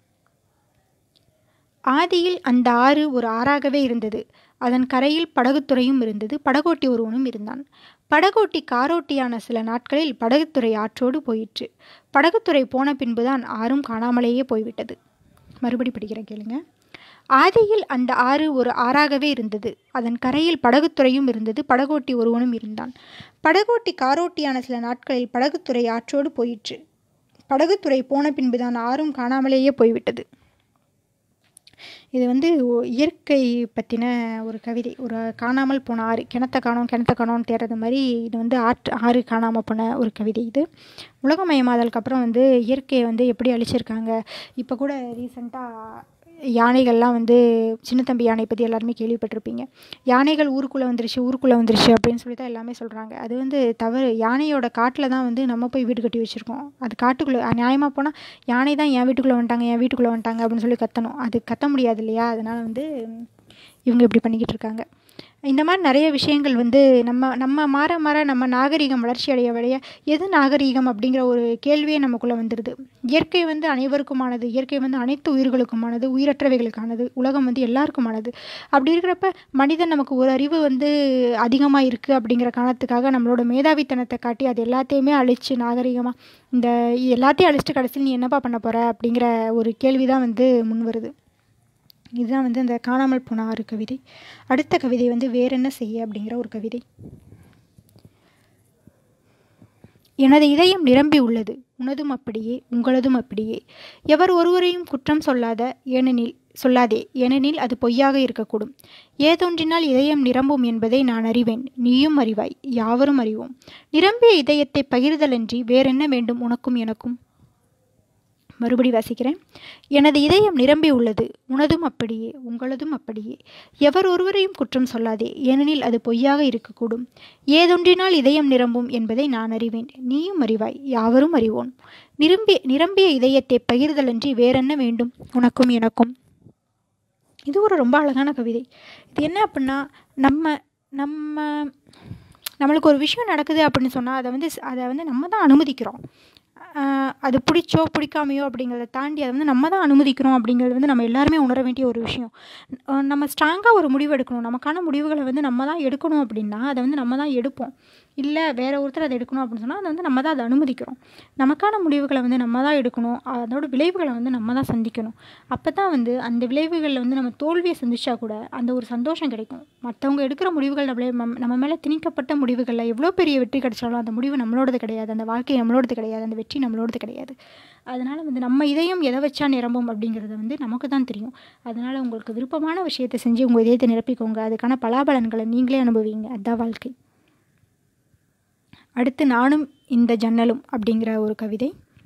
ஆதியில் அந்த ஆறு ஒரு ஆறாகவே இருந்தது. அதன் கரையில் படகுத்துறையும் இருந்தது. படகோட்டி ஒருவனும் இருந்தான். படகோட்டி காரோட்டியான சில நாட்களில் படகுத்துறை ஆற்றோடு போயிற்று. படகுத்துறை போன பின்புதான் ஆறும் காணாமலேயே போய்விட்டது. மறுபடி படிக்கிற கேளுங்க. ஆதியில் அந்த ஆறு ஒரு ஆறாகவே இருந்தது. அதன் கரையில் படகுத்துறையும் இருந்தது. படகோட்டி ஒருவனும் இருந்தான். படகோட்டி காரோட்டியான சில நாட்களில் படகுத்துறை ஆற்றோடு போயிற்று. படகுத்துறை போன பின்புதான் ஆறும் காணாமலேயே போய்விட்டது. இது வந்து இயற்கை பற்றின ஒரு கவிதை. ஒரு காணாமல் போன ஆறு, கிணத்த காணோம் கிணத்த காணோன்னு தேடுறது மாதிரி இது வந்து ஆற்று ஆறு காணாமல் போன ஒரு கவிதை. இது உலகமயமாதலுக்கு அப்புறம் வந்து இயற்கையை வந்து எப்படி அழிச்சிருக்காங்க. இப்போ கூட ரீசெண்டாக யானைகள்லாம் வந்து சின்னத்தம்பி யானை பற்றி எல்லாருமே கேள்விப்பட்டிருப்பீங்க. யானைகள் ஊருக்குள்ளே வந்துருச்சு ஊருக்குள்ளே வந்துருச்சு அப்படின்னு சொல்லி தான் எல்லாமே சொல்கிறாங்க. அது வந்து தவறு. யானையோட காட்டில் தான் வந்து நம்ம போய் வீடு கட்டி வச்சுருக்கோம். அது காட்டுக்குள்ளே நியாயமாக போனால் யானை தான் என் வீட்டுக்குள்ளே வந்துட்டாங்க என் வீட்டுக்குள்ளே வந்துட்டாங்க அப்படின்னு சொல்லி கத்தணும். அது கத்த முடியாது இல்லையா? அதனால் வந்து இவங்க இப்படி பண்ணிக்கிட்டு இருக்காங்க. இந்த மாதிரி நிறைய விஷயங்கள் வந்து நம்ம நம்ம மாற மாற நம்ம நாகரிகம் வளர்ச்சி அடைய அடைய எது நாகரிகம் அப்படிங்கிற ஒரு கேள்வியே நமக்குள்ளே வந்துடுது. இயற்கை வந்து அனைவருக்குமானது. இயற்கை வந்து அனைத்து உயிர்களுக்குமானது, உயிரற்றவைகளுக்கானது. உலகம் வந்து எல்லாருக்குமானது. அப்படி இருக்கிறப்ப மனிதன் நமக்கு ஒரு அறிவு வந்து அதிகமாக இருக்குது அப்படிங்கிற காரணத்துக்காக நம்மளோட மேதாவித்தனத்தை காட்டி அது எல்லாத்தையுமே அழித்து நாகரிகமாக இந்த எல்லாத்தையும் அழிச்சிட்டு கடைசியில் நீ என்னப்பா பண்ண போகிற அப்படிங்கிற ஒரு கேள்வி தான் வந்து முன் வருது. இதுதான் வந்து அந்த காணாமல் போன ஆறு கவிதை. அடுத்த கவிதை வந்து வேற என்ன செய்ய அப்படிங்கிற ஒரு கவிதை. எனது இதயம் நிரம்பி உள்ளது, உனதும் அப்படியே உங்களதும் அப்படியே. எவர் ஒருவரையும் குற்றம் சொல்லாத ஏனெனில் சொல்லாதே ஏனெனில் அது பொய்யாக இருக்கக்கூடும். ஏதொன்றினால் இதயம் நிரம்பும் என்பதை நான் அறிவேன், நீயும் அறிவாய், யாவரும் அறிவோம். நிரம்பிய இதயத்தை பகிர்தலன்றி வேறென்ன வேண்டும் உனக்கும் எனக்கும். மறுபடி வாசிக்கிறேன். எனது இதயம் நிரம்பி உள்ளது, உனதும் அப்படியே உங்களதும் அப்படியே. எவர் ஒருவரையும் குற்றம் சொல்லாதே ஏனெனில் அது பொய்யாக இருக்கக்கூடும். ஏதொன்றினால் இதயம் நிரம்பும் என்பதை நான் அறிவேன், நீயும் அறிவாய், யாவரும் அறிவோம். நிரம்பிய நிரம்பிய இதயத்தை பகிர்தலன்றி வேறென்ன வேண்டும் உனக்கும் எனக்கும். இது ஒரு ரொம்ப அழகான கவிதை. இது என்ன அப்படின்னா, நம்ம நம்ம நம்மளுக்கு ஒரு விஷயம் நடக்குது அப்படின்னு சொன்னால் அதை வந்து அதை வந்து நம்ம தான் அனுமதிக்கிறோம். அது பிடிச்சோ பிடிக்காமையோ அப்படிங்கிறத தாண்டி அதை வந்து நம்ம தான் அனுமதிக்கிறோம் அப்படிங்கிறது வந்து நம்ம எல்லாருமே உணர வேண்டிய ஒரு விஷயம். நம்ம ஸ்ட்ராங்காக ஒரு முடிவு எடுக்கணும். நமக்கான முடிவுகளை வந்து நம்ம தான் எடுக்கணும் அப்படின்னா அதை வந்து நம்ம தான் எடுப்போம். இல்லை வேற ஒருத்தர் அதை எடுக்கணும் அப்படின்னு சொன்னால் அதை வந்து நம்ம தான் அதை அனுமதிக்கிறோம். நமக்கான முடிவுகளை வந்து நம்ம தான் எடுக்கணும். அதோட விளைவுகளை வந்து நம்ம தான் சந்திக்கணும். அப்போ தான் வந்து அந்த விளைவுகளில் வந்து நம்ம தோல்வியை சந்திச்சா கூட அந்த ஒரு சந்தோஷம் கிடைக்கும். மற்றவங்க எடுக்கிற முடிவுகள் நம்ம நம்ம மேலே திணிக்கப்பட்ட முடிவுகளில் எவ்வளோ பெரிய வெற்றி கிடைச்சாலும் அந்த முடிவு நம்மளோடது கிடையாது, அந்த வாழ்க்கை நம்மளோடது கிடையாது, அந்த வெற்றி நம்மளோடது கிடையாது. அதனால் வந்து நம்ம இதயம் எதை வச்சா நிரம்பும் அப்படிங்கிறது வந்து நமக்கு தான் தெரியும். அதனால் உங்களுக்கு விருப்பமான விஷயத்தை செஞ்சு உங்கள் இதயத்தை நிரப்பிக்கோங்க. அதுக்கான பலாபலன்களை நீங்களே அனுபவிங்க. அதுதான் வாழ்க்கை. அடுத்து நானும் இந்த ஜன்னலும் அப்படிங்கிற ஒரு கவிதை.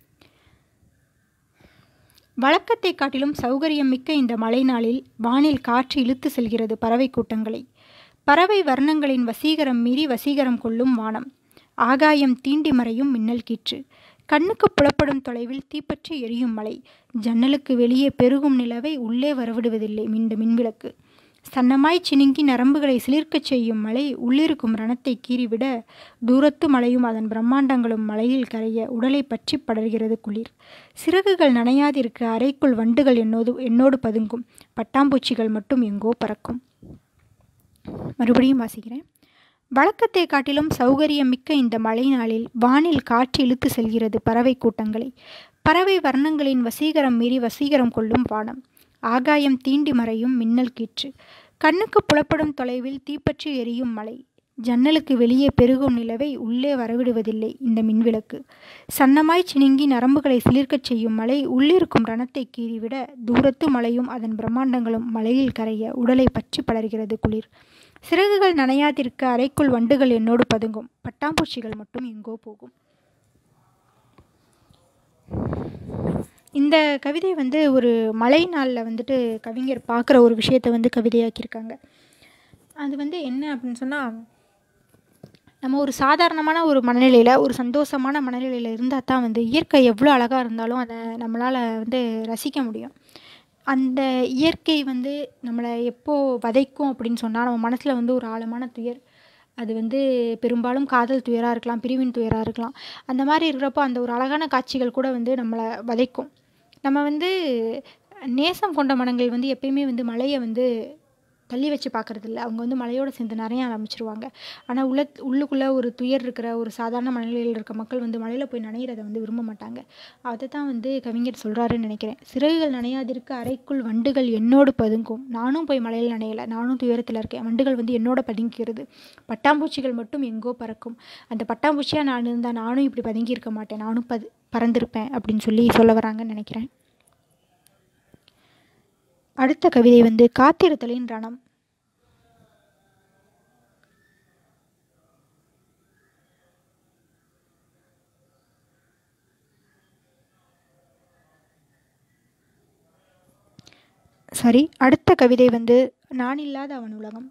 வழக்கத்தை காட்டிலும் சௌகரியம் மிக்க இந்த மழை நாளில் வானில் காற்று இழுத்து செல்கிறது பறவை கூட்டங்களை. பறவை வர்ணங்களின் வசீகரம் மீறி வசீகரம் கொள்ளும் வானம். ஆகாயம் தீண்டி மறையும் மின்னல் கீற்று. கண்ணுக்கு புலப்படும் தொலைவில் தீப்பற்றி எரியும் மலை. ஜன்னலுக்கு வெளியே பெருகும் நிலவை உள்ளே வரவிடுவதில்லை இந்த மின்விளக்கு. சன்னமாய் சினுங்கி நரம்புகளை சிலிர்க்கச் செய்யும் மலை உள்ளிருக்கும் ரணத்தை கீறிவிட தூரத்து மலையும் அதன் பிரம்மாண்டங்களும் மலையில் கரைய உடலை பற்றி படர்கிறது குளிர். சிறகுகள் நனையாதிருக்க அறைக்குள் வண்டுகள் என்னோடு என்னோடு பதுங்கும். பட்டாம்பூச்சிகள் மட்டும் எங்கோ பறக்கும். மறுபடியும் வாசிக்கிறேன். வழக்கத்தை காட்டிலும் சௌகரியம் மிக்க இந்த மழை நாளில் வானில் காற்று இழுத்து செல்கிறது பறவை கூட்டங்களை. பறவை வர்ணங்களின் வசீகரம் மீறி வசீகரம் கொள்ளும் வானம். ஆகாயம் தீண்டி மறையும் மின்னல் கீற்று. கண்ணுக்கு புலப்படும் தொலைவில் தீப்பற்றி எரியும் மலை. ஜன்னலுக்கு வெளியே பெருகும் நிலவை உள்ளே வரவிடுவதில்லை இந்த மின்விளக்கு. சன்னமாய் சினுங்கி நரம்புகளை சிலிர்க்கச் செய்யும் மலை உள்ளிருக்கும் ரணத்தை கீறிவிட தூரத்து மலையும் அதன் பிரம்மாண்டங்களும் மலையில் கரைய உடலை பற்றி படர்கிறது குளிர். சிறகுகள் நனையாதிருக்க அறைக்குள் வண்டுகள் என்னோடு பதுங்கும். பட்டாம்பூச்சிகள் மட்டும் எங்கோ போகும். இந்த கவிதை வந்து ஒரு மழை நாளில் வந்துட்டு கவிஞர் பார்க்குற ஒரு விஷயத்தை வந்து கவிதையாக்கியிருக்காங்க. அது வந்து என்ன அப்படின்னு சொன்னால், நம்ம ஒரு சாதாரணமான ஒரு மனநிலையில், ஒரு சந்தோஷமான மனநிலையில் இருந்தால் தான் வந்து இயற்கை எவ்வளோ அழகாக இருந்தாலும் அதை நம்மளால் வந்து ரசிக்க முடியும். அந்த இயற்கை வந்து நம்மளை எப்போ வதைக்கும் அப்படின்னு சொன்னால், நம்ம மனசில் வந்து ஒரு ஆழமான துயர், அது வந்து பெரும்பாலும் காதல் துயராக இருக்கலாம், பிரிவின் துயராக இருக்கலாம். அந்த மாதிரி இருக்கிறப்போ அந்த ஒரு அழகான காட்சிகள் கூட வந்து நம்மளை வதைக்கும். நம்ம வந்து நேசம் கொண்ட மனங்கள் வந்து எப்பயுமே வந்து மழையை வந்து தள்ளி வச்சு பார்க்குறதில்ல. அவங்க வந்து மழையோடு சேர்ந்து நிறைய ஆரம்பிச்சிருவாங்க. ஆனால் உள்ள உள்ளுக்குள்ளே ஒரு துயர் இருக்கிற ஒரு சாதாரண மனநிலையில் இருக்க மக்கள் வந்து மழையில் போய் நனையிறதை வந்து விரும்ப மாட்டாங்க. அதை தான் வந்து கவிஞர் சொல்கிறாருன்னு நினைக்கிறேன். சிறகுகள் நனையாதிருக்க அறைக்குள் வண்டுகள் என்னோடு பதுங்கும். நானும் போய் மழையில் நனையலை, நானும் துயரத்தில் இருக்கேன். வண்டுகள் வந்து என்னோட பதுங்கிக்கிறது. பட்டாம்பூச்சிகள் மட்டும் எங்கோ பறக்கும். அந்த பட்டாம்பூச்சியாக நான் இருந்தால் நானும் இப்படி பதுங்கி இருக்க மாட்டேன், நானும் பது பறந்திருப்பேன் அப்படின்னு சொல்லி சொல்ல வராங்கன்னு நினைக்கிறேன். அடுத்த கவிதை வந்து காத்திருத்தலின் ரணம். சரி, அடுத்த கவிதை வந்து நான் இல்லாத அவன் உலகம்.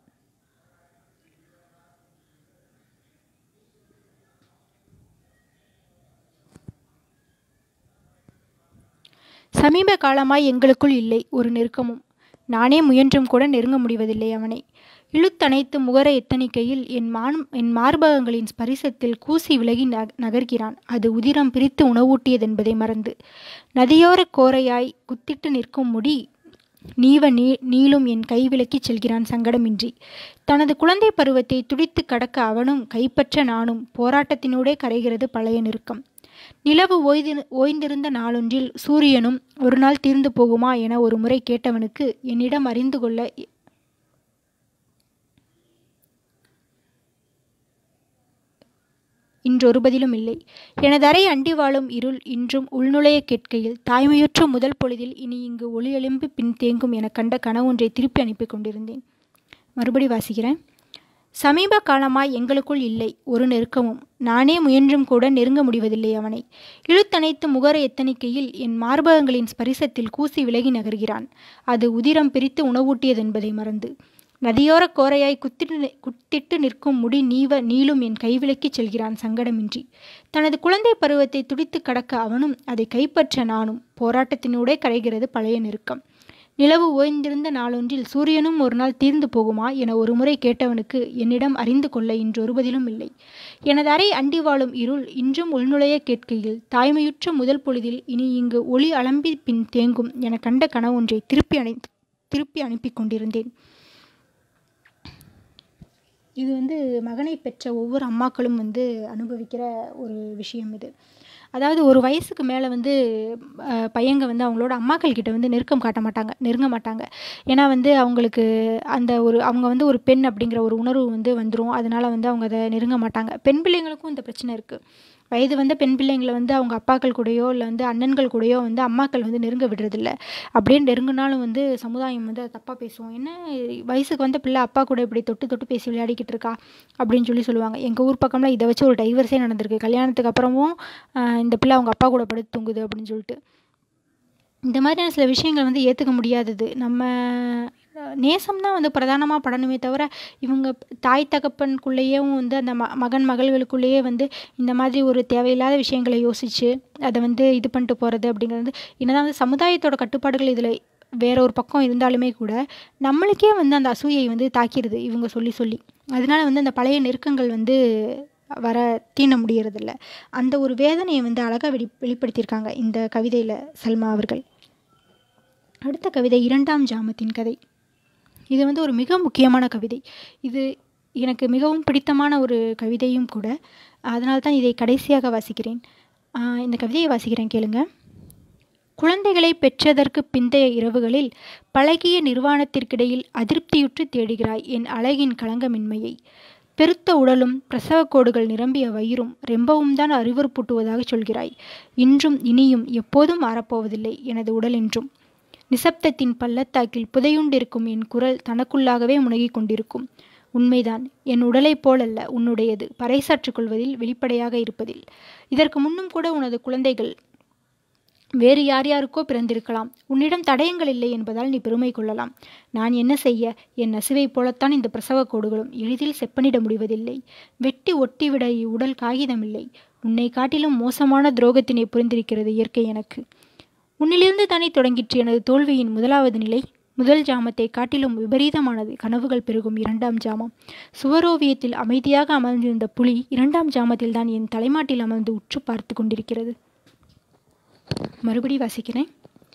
சமீப காலமாய் எங்களுக்குள் இல்லை ஒரு நெருக்கமும். நானே முயன்றும் கூட நெருங்க முடிவதில்லை அவனை. இழுத்தணைத்து முகர எத்தனிக்கையில் என் மான் என் மார்பகங்களின் ஸ்பரிசத்தில் கூசி விலகி நக நகர்கிறான் அது உதிரம் பிரித்து உணவூட்டியதென்பதை மறந்து. நதியோர கோரையாய் குத்திட்டு நிற்கும் முடி நீவ நீ நீளும் என் கை விலக்கிச் செல்கிறான் சங்கடமின்றி. தனது குழந்தை பருவத்தை துடித்து கடக்க அவனும் கைப்பற்ற நானும் போராட்டத்தினூடே கரைகிறது பழைய நெருக்கம். நிலவு ஓய்தி ஓய்ந்திருந்த நாளொன்றில் சூரியனும் ஒரு நாள் தீர்ந்து போகுமா என ஒரு முறை கேட்டவனுக்கு என்னிடம் அறிந்து கொள்ள இன்றொரு பதிலும் இல்லை. எனது அறை அண்டி வாழும் இருள் இன்றும் உள்நுழைய கேட்கையில் தாய்மையுற்ற முதல் பொழுதில் இனி இங்கு ஒளி எழும்பி பின் தேங்கும் என கண்ட கனவொன்றை திருப்பி அனுப்பி கொண்டிருந்தேன். மறுபடி வாசிக்கிறேன். சமீப காலமாய் எங்களுக்குள் இல்லை ஒரு நெருக்கமும். நானே முயன்றும் கூட நெருங்க முடிவதில்லை அவனை. இழுத்தணைத்து முகர எத்தனிக்கையில் என் மார்பகங்களின் ஸ்பரிசத்தில் கூசி விலகி நகர்கிறான் அது உதிரம் பிரித்து உணவூட்டியதென்பதை மறந்து. நதியோர கோரையாய் குத்திட்டு குத்திட்டு நிற்கும் முடி நீவ நீளும் என் கைவிலக்கிச் செல்கிறான் சங்கடமின்றி. தனது குழந்தை பருவத்தை துடித்து கடக்க அவனும் அதை கைப்பற்ற நானும் போராட்டத்தினூடே கரைகிறது பழைய நெருக்கம். நிலவு ஓய்ந்திருந்த நாளொன்றில் சூரியனும் ஒரு நாள் தீர்ந்து போகுமா என ஒரு முறை கேட்டவனுக்கு என்னிடம் அறிந்து கொள்ள இன்றொரு பதிலும் இல்லை. எனது அறை அண்டி வாழும் இருள் இன்றும் உள்நுழைய கேட்கையில் தாய்மையுற்ற முதல் பொழுதில் இனி இங்கு ஒளி அலம்பி பின் தேங்கும் என கண்ட கனவொன்றை திருப்பி அணை திருப்பி அனுப்பி கொண்டிருந்தேன். இது வந்து மகனை பெற்ற ஒவ்வொரு அம்மாக்களும் வந்து அனுபவிக்கிற ஒரு விஷயம் இது. அதாவது ஒரு வயசுக்கு மேலே வந்து பையங்க வந்து அவங்களோட அம்மாக்கள் கிட்ட வந்து நெருக்கம் காட்ட மாட்டாங்க, நெருங்க மாட்டாங்க. ஏன்னா வந்து அவங்களுக்கு அந்த ஒரு அவங்க வந்து ஒரு பெண் அப்படிங்கிற ஒரு உணர்வு வந்து வந்துடும். அதனால வந்து அவங்க அதை நெருங்க மாட்டாங்க. பெண் பிள்ளைங்களுக்கும் இந்த பிரச்சனை இருக்குது. வயது வந்த பெண் பிள்ளைங்களை வந்து அவங்க அப்பாக்கள் கூடயோ இல்லை வந்து அண்ணன்கள் கூடயோ வந்து அம்மாக்கள் வந்து நெருங்க விடுறதில்ல. அப்படியே நெருங்கினாலும் வந்து சமுதாயம் வந்து அதை தப்பாக பேசுவோம். என்ன வயசுக்கு வந்த பிள்ளை அப்பா கூட இப்படி தொட்டு தொட்டு பேசி விளையாடிக்கிட்டு இருக்கா அப்படின்னு சொல்லி சொல்லுவாங்க. எங்கள் ஊர் பக்கம்லாம் இதை வச்சு ஒரு டைவர்ஸே நடந்திருக்கு. கல்யாணத்துக்கு அப்புறமும் இந்த பிள்ளை அவங்க அப்பா கூட படுத்து தூங்குது அப்படின்னு சொல்லிட்டு. இந்த மாதிரியான சில விஷயங்கள் வந்து ஏற்றுக்க முடியாதது. நம்ம நேசம் தான் வந்து பிரதானமாக படணுமே தவிர இவங்க தாய் தகப்பனுக்குள்ளேயும் வந்து அந்த ம மகன் மகள்களுக்குள்ளேயே வந்து இந்த மாதிரி ஒரு தேவையில்லாத விஷயங்களை யோசித்து அதை வந்து இது பண்ணிட்டு போகிறது அப்படிங்கிறது வந்து என்னதான் வந்து சமுதாயத்தோட கட்டுப்பாடுகள் இதில் வேற ஒரு பக்கம் இருந்தாலுமே கூட நம்மளுக்கே வந்து அந்த அசூயை வந்து தாக்கிடுது இவங்க சொல்லி சொல்லி. அதனால வந்து அந்த பழைய நெருக்கங்கள் வந்து வர தீண்ட முடியறதில்ல. அந்த ஒரு வேதனையை வந்து அழகாக வெளி வெளிப்படுத்தியிருக்காங்க இந்த கவிதையில் சல்மா அவர்கள். அடுத்த கவிதை இரண்டாம் ஜாமத்தின் கதை. இது வந்து ஒரு மிக முக்கியமான கவிதை. இது எனக்கு மிகவும் பிடித்தமான ஒரு கவிதையும் கூட. அதனால தான் இதை கடைசியாக வாசிக்கிறேன். இந்த கவிதையை வாசிக்கிறேன், கேளுங்க. குழந்தைகளை பெற்றதற்கு பிந்தைய இரவுகளில் பழகிய நிர்வாணத்திற்கிடையில் அதிருப்தியுற்று தேடுகிறாய் என் அழகின் களங்கமின்மையை. பெருத்த உடலும் பிரசவக்கோடுகள் நிரம்பிய வயிறும் ரெம்பவும் தான் அறிவுறுப்பூட்டுவதாக சொல்கிறாய். இன்றும் இனியும் எப்போதும் மாறப்போவதில்லை எனது உடல் என்றும். நிசப்தத்தின் பள்ளத்தாக்கில் புதையுண்டிருக்கும் என் குரல் தனக்குள்ளாகவே முனகிக் கொண்டிருக்கும். உண்மைதான், என் உடலைப் போலல்ல உன்னுடையது, பறைசாற்றிக் கொள்வதில் வெளிப்படையாக இருப்பதில். இதற்கு முன்னும் கூட உனது குழந்தைகள் வேறு யார் யாருக்கோ பிறந்திருக்கலாம். உன்னிடம் தடயங்கள் இல்லை என்பதால் நீ பெருமை கொள்ளலாம். நான் என்ன செய்ய? என் நசுவைப் போலத்தான் இந்த பிரசவ கோடுகளும் எளிதில் செப்பனிட முடிவதில்லை. வெட்டி ஒட்டிவிட இவ்வுடல் காகிதமில்லை. உன்னை காட்டிலும் மோசமான துரோகத்தினை புரிந்திருக்கிறது இயற்கை எனக்கு. உன்னிலிருந்து தானே தொடங்கிற்று எனது தோல்வியின் முதலாவது நிலை. முதல் ஜாமத்தை காட்டிலும் விபரீதமானது கனவுகள் பெருகும் இரண்டாம் ஜாமம். சுவரோவியத்தில் அமைதியாக அமர்ந்திருந்த புலி இரண்டாம் ஜாமத்தில் தான் என் தலைமாட்டில் அமர்ந்து உற்று பார்த்து கொண்டிருக்கிறது. மறுபடி வாசிக்கிறேன்.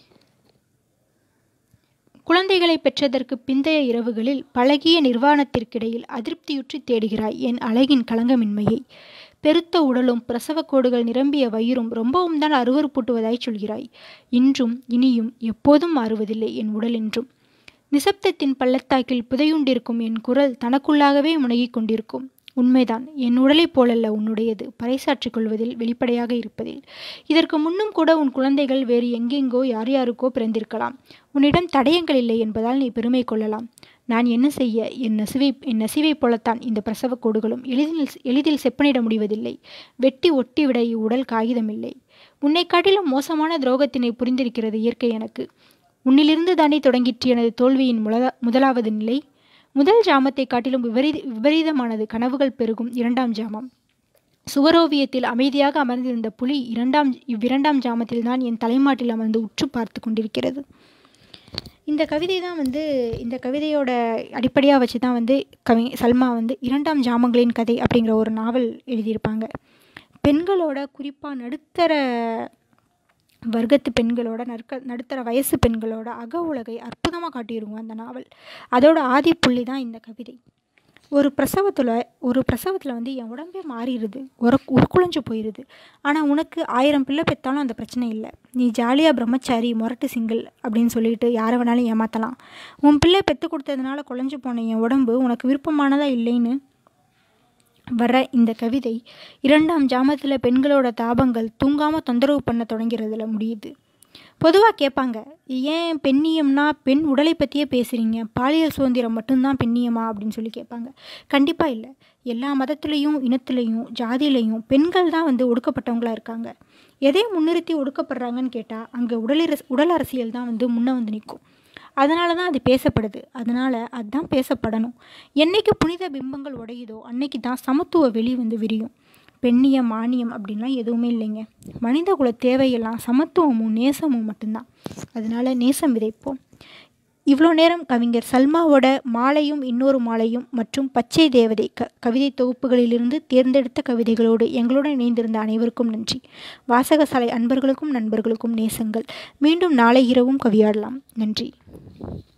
குழந்தைகளை பெற்றதற்கு பிந்தைய இரவுகளில் பழகிய நிர்வாணத்திற்கிடையில் அதிருப்தியுற்றி தேடுகிறாய் என் அழகின் களங்கமின்மையை. பெருத்த உடலும் பிரசவ கோடுகள் நிரம்பிய வயிறும் ரொம்பவும் தான் அருவறுப்பூட்டுவதாய் சொல்கிறாய். இன்றும் இனியும் எப்போதும் மாறுவதில்லை என் உடல் என்றும். நிசப்தத்தின் பள்ளத்தாக்கில் புதையுண்டிருக்கும் என் குரல் தனக்குள்ளாகவே முனகிக் கொண்டிருக்கும். உண்மைதான், என் உடலைப் போலல்ல உன்னுடையது, பறைசாற்றிக் கொள்வதில் வெளிப்படையாக இருப்பதில். இதற்கு முன்னும் கூட உன் குழந்தைகள் வேறு எங்கெங்கோ யார் யாருக்கோ பிறந்திருக்கலாம். உன்னிடம் தடயங்கள் இல்லை என்பதால் நீ பெருமை கொள்ளலாம். நான் என்ன செய்ய? என் நசுவை என் நசிவைப் போலத்தான் இந்த பிரசவ கோடுகளும் எளிதில் எளிதில் செப்பனிட முடிவதில்லை. வெட்டி ஒட்டிவிட இவ்வுடல் காகிதமில்லை. உன்னை காட்டிலும் மோசமான துரோகத்தினை புரிந்திருக்கிறது இயற்கை எனக்கு. உன்னிலிருந்து தானே தொடங்கிற்று எனது தோல்வியின் முதலா முதலாவது நிலை. முதல் ஜாமத்தை காட்டிலும் விபரீத விபரீதமானது கனவுகள் பெருகும் இரண்டாம் ஜாமம். சுவரோவியத்தில் அமைதியாக அமர்ந்திருந்த புலி இரண்டாம் இவ்விரண்டாம் ஜாமத்தில் தான் என் தலைமாட்டில் அமர்ந்து உற்று பார்த்து கொண்டிருக்கிறது. இந்த கவிதை தான் வந்து இந்த கவிதையோட அடிப்படையாக வச்சு தான் வந்து கவி சல்மா வந்து இரண்டாம் ஜாமங்களின் கதை அப்படிங்கிற ஒரு நாவல் எழுதியிருப்பாங்க. பெண்களோட, குறிப்பாக நடுத்தர வர்க்கத்து பெண்களோட, நற்க நடுத்தர வயசு பெண்களோட அக உலகை அற்புதமாக காட்டியிருக்கும் அந்த நாவல். அதோட ஆதி புள்ளி தான் இந்த கவிதை. ஒரு பிரசவத்தில் ஒரு பிரசவத்தில் வந்து என் உடம்பே மாறிடுது, ஒரு உருக்குலைஞ்சு போயிடுது. ஆனால் உனக்கு ஆயிரம் பிள்ளை பெற்றாலும் அந்த பிரச்சனை இல்லை. நீ ஜாலியாக பிரம்மச்சாரி, முரட்டு சிங்கிள் அப்படின்னு சொல்லிட்டு யாரை வேணாலும் ஏமாற்றலாம். உன் பிள்ளை பெற்று கொடுத்ததுனால குலைஞ்சு போன என் உடம்பு உனக்கு விருப்பமானதா இல்லைன்னு வர இந்த கவிதை இரண்டாம் ஜாமத்தில் பெண்களோட தாபங்கள் தூங்காமல் தொந்தரவு பண்ண தொடங்கிறதுல முடியுது. பொதுவாக கேட்பாங்க, ஏன் பெண்ணியம்னா பெண் உடலை பற்றியே பேசுகிறீங்க, பாலியல் சுதந்திரம் மட்டும்தான் பெண்ணியமா அப்படின்னு சொல்லி கேட்பாங்க. கண்டிப்பாக இல்லை. எல்லா மதத்துலேயும், இனத்துலேயும், ஜாதியிலையும் பெண்கள் தான் வந்து ஒடுக்கப்பட்டவங்களாக இருக்காங்க. எதை முன்னிறுத்தி ஒடுக்கப்படுறாங்கன்னு கேட்டால் அங்கே உடல் உடல் அரசியல் தான் வந்து முன்னே வந்து நிற்கும். அதனால தான் அது பேசப்படுது. அதனால் அதுதான் பேசப்படணும். என்னைக்கு புனித பிம்பங்கள் உடையுதோ அன்னைக்கு தான் சமத்துவ வெளி வந்து விரியும். பெண்ணியம், மானியம் அப்படின்லாம் எதுவுமே இல்லைங்க. மனித குல தேவையெல்லாம் சமத்துவமும் நேசமும் மட்டும்தான். அதனால் நேசம் விதைப்போம். இவ்வளோ நேரம் கவிஞர் சல்மாவோட மாலையும் இன்னொரு மாலையும் மற்றும் பச்சை தேவதை க கவிதை தொகுப்புகளிலிருந்து தேர்ந்தெடுத்த கவிதைகளோடு எங்களுடன் இணைந்திருந்த அனைவருக்கும் நன்றி. வாசகசாலை அன்பர்களுக்கும் நண்பர்களுக்கும் நேசங்கள். மீண்டும் நாளை இரவும் கவியாடலாம். நன்றி.